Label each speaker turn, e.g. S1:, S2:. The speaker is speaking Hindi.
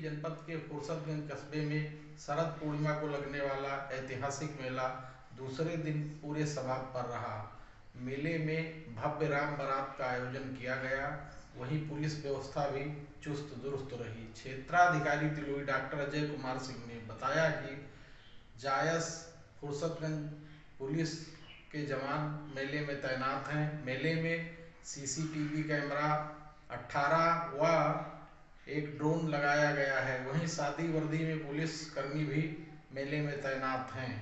S1: जनपद के फुर्सतगंज कस्बे में शरद पूर्णिमा को लगने वाला ऐतिहासिक मेला दूसरे दिन पूरे समाप्त पर रहा। मेले में भव्य राम बारात का आयोजन किया गया। वहीं पुलिस व्यवस्था भी चुस्त दुरुस्त रही। क्षेत्राधिकारी तिलोई डॉक्टर अजय कुमार सिंह ने बताया कि जायस फुर्सतगंज पुलिस के जवान मेले में तैनात हैं। मेले में सीसीटीवी कैमरा 18 व एक ड्रोन लगाया गया है। वहीं सादी वर्दी में पुलिस कर्मी भी मेले में तैनात हैं।